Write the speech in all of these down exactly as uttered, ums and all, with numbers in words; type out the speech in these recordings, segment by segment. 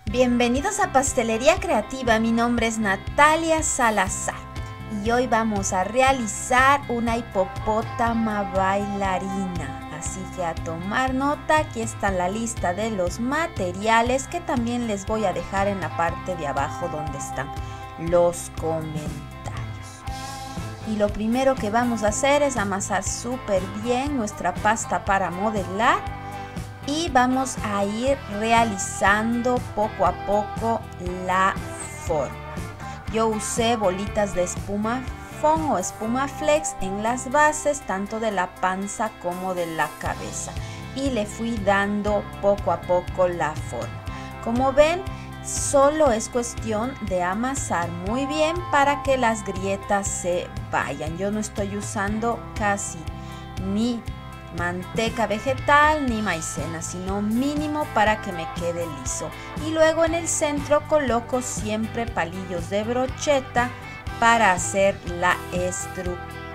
Bienvenidos a Pastelería Creativa, mi nombre es Natalia Salazar y hoy vamos a realizar una hipopótama bailarina. Así que a tomar nota, aquí está la lista de los materiales que también les voy a dejar en la parte de abajo donde están los comentarios. Y lo primero que vamos a hacer es amasar súper bien nuestra pasta para modelar. Y vamos a ir realizando poco a poco la forma. Yo usé bolitas de espuma foam o espuma flex en las bases, tanto de la panza como de la cabeza. Y le fui dando poco a poco la forma. Como ven, solo es cuestión de amasar muy bien para que las grietas se vayan. Yo no estoy usando casi ni manteca vegetal ni maicena, sino mínimo para que me quede liso. Y luego en el centro coloco siempre palillos de brocheta para hacer la estructura.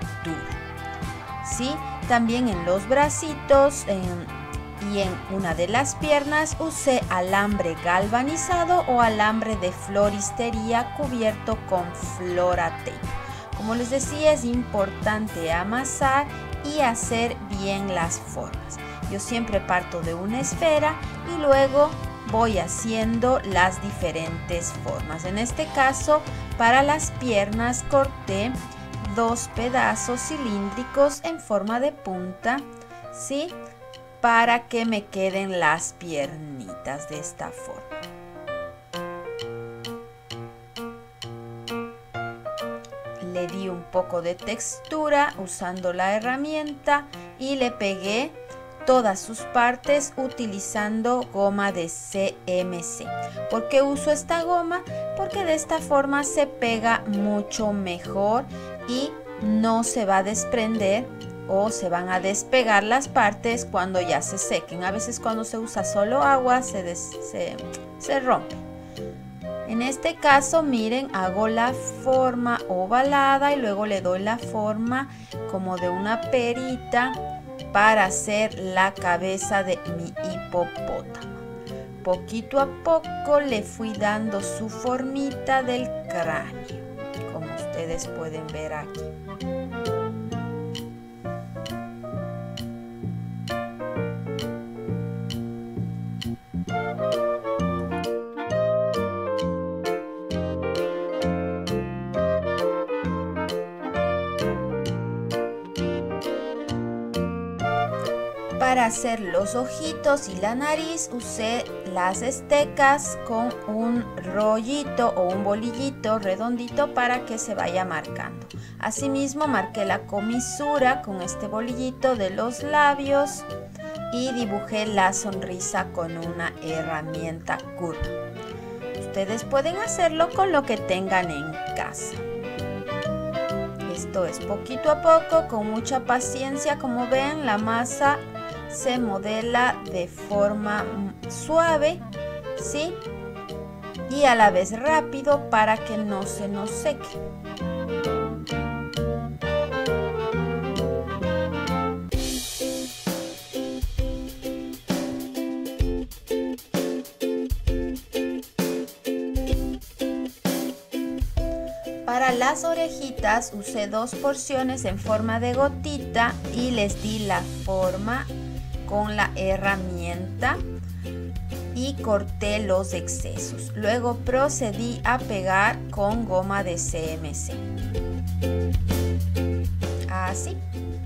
¿Sí? También en los bracitos en, y en una de las piernas usé alambre galvanizado o alambre de floristería cubierto con Flora Tape. Como les decía, es importante amasar y hacer bien las formas. Yo siempre parto de una esfera y luego voy haciendo las diferentes formas. En este caso, para las piernas corté dos pedazos cilíndricos en forma de punta, ¿sí? Para que me queden las piernitas de esta forma. Le di un poco de textura usando la herramienta y le pegué todas sus partes utilizando goma de C M C. ¿Por qué uso esta goma? Porque de esta forma se pega mucho mejor y no se va a desprender o se van a despegar las partes cuando ya se sequen. A veces cuando se usa solo agua se, des, se, se rompe. En este caso, miren, hago la forma ovalada y luego le doy la forma como de una perita para hacer la cabeza de mi hipopótamo. Poquito a poco le fui dando su formita del cráneo, como ustedes pueden ver aquí. Para hacer los ojitos y la nariz usé las estecas con un rollito o un bolillito redondito para que se vaya marcando. Asimismo marqué la comisura con este bolillito de los labios y dibujé la sonrisa con una herramienta curva. Ustedes pueden hacerlo con lo que tengan en casa. Esto es poquito a poco, con mucha paciencia. Como ven, la masa se modela de forma suave, ¿sí? Y a la vez rápido para que no se nos seque. Para las orejitas usé dos porciones en forma de gotita y les di la forma con la herramienta y corté los excesos. Luego procedí a pegar con goma de C M C. Así.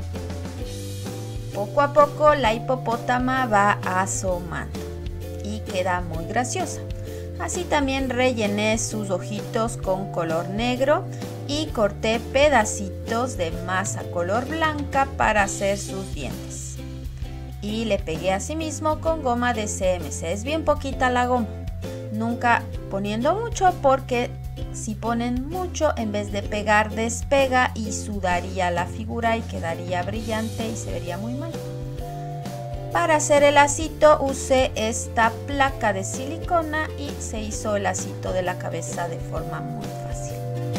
Poco a poco la hipopótama va asomando y queda muy graciosa. Así también rellené sus ojitos con color negro y corté pedacitos de masa color blanca para hacer sus dientes. Y le pegué asimismo con goma de C M C. Es bien poquita la goma, nunca poniendo mucho porque si ponen mucho en vez de pegar despega y sudaría la figura y quedaría brillante y se vería muy mal. Para hacer el lacito usé esta placa de silicona y se hizo el lacito de la cabeza de forma muy fácil.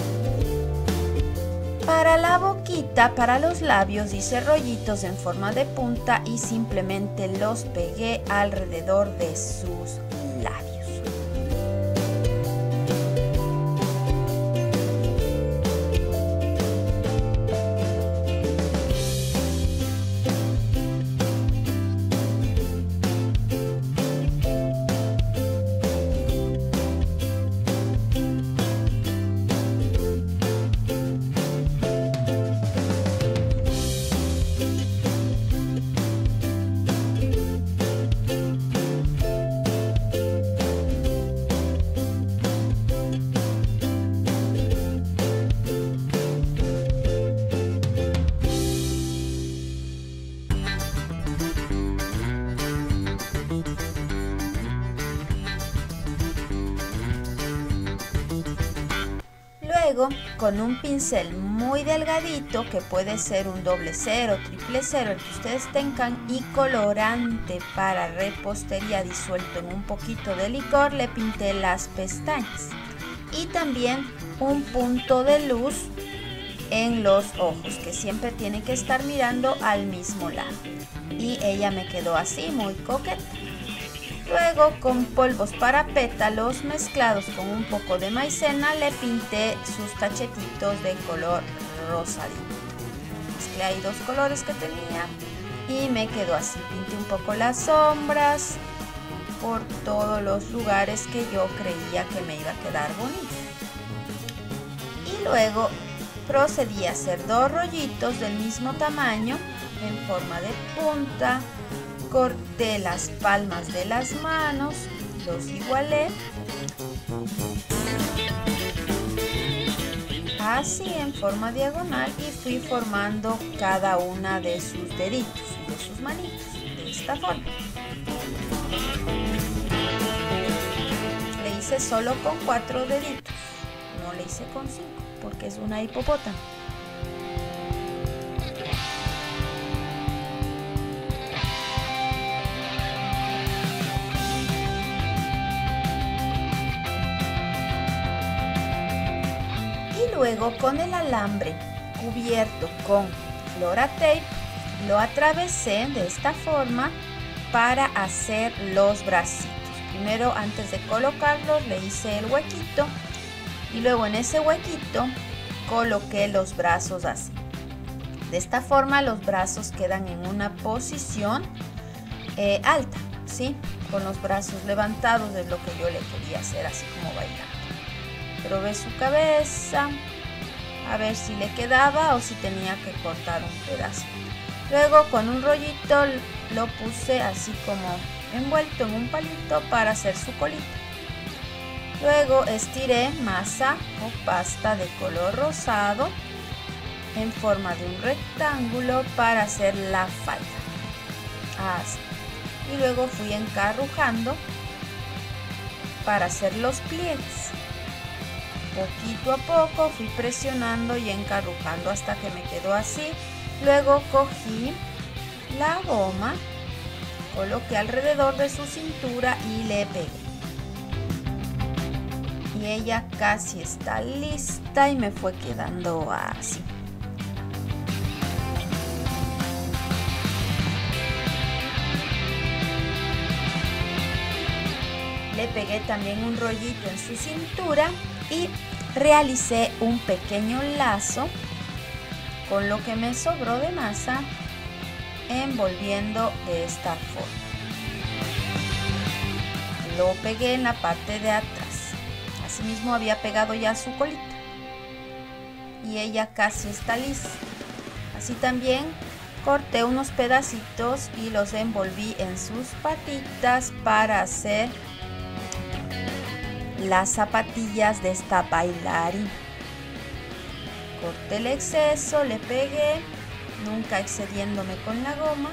Para la boquita, para los labios, hice rollitos en forma de punta y simplemente los pegué alrededor de sus labios. luego, con un pincel muy delgadito, que puede ser un doble cero, triple cero, el que ustedes tengan, y colorante para repostería disuelto en un poquito de licor, le pinté las pestañas. Y también un punto de luz en los ojos, que siempre tiene que estar mirando al mismo lado. Y ella me quedó así, muy coqueta. Luego, con polvos para pétalos mezclados con un poco de maicena, le pinté sus cachetitos de color rosadito. Mezclé ahí dos colores que tenía y me quedó así. Pinté un poco las sombras por todos los lugares que yo creía que me iba a quedar bonito. Y luego procedí a hacer dos rollitos del mismo tamaño en forma de punta. Corté las palmas de las manos, los igualé, así en forma diagonal, y fui formando cada una de sus deditos, de sus manitos, de esta forma. Le hice solo con cuatro deditos, no le hice con cinco, porque es una hipopótamo. Luego, con el alambre cubierto con Flora Tape, lo atravesé de esta forma para hacer los bracitos. Primero, antes de colocarlos, le hice el huequito y luego en ese huequito coloqué los brazos así. De esta forma los brazos quedan en una posición eh, alta, ¿sí? Con los brazos levantados, es lo que yo le quería hacer, así como bailando. Probé su cabeza, a ver si le quedaba o si tenía que cortar un pedazo. Luego, con un rollito lo puse así como envuelto en un palito para hacer su colita. Luego estiré masa o pasta de color rosado en forma de un rectángulo para hacer la falda. Así. Y luego fui encarrujando para hacer los pliegues. Poquito a poco fui presionando y encarrujando hasta que me quedó así. Luego cogí la goma, coloqué alrededor de su cintura y le pegué. Y ella casi está lista y me fue quedando así. Le pegué también un rollito en su cintura y realicé un pequeño lazo con lo que me sobró de masa, envolviendo de esta forma. Lo pegué en la parte de atrás. Asimismo había pegado ya su colita y ella casi está lista. Así también corté unos pedacitos y los envolví en sus patitas para hacer las zapatillas de esta bailarina. Corté el exceso, le pegué, nunca excediéndome con la goma,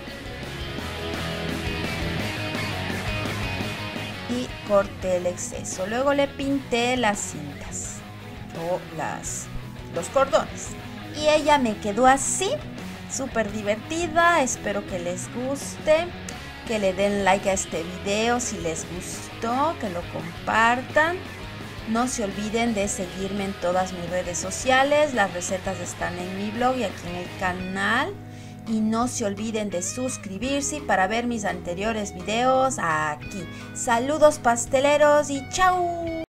y corté el exceso. Luego le pinté las cintas o las, los cordones y ella me quedó así, súper divertida. Espero que les guste, que le den like a este video si les gustó, que lo compartan. No se olviden de seguirme en todas mis redes sociales. Las recetas están en mi blog y aquí en el canal. Y no se olviden de suscribirse para ver mis anteriores videos aquí. Saludos pasteleros y chao.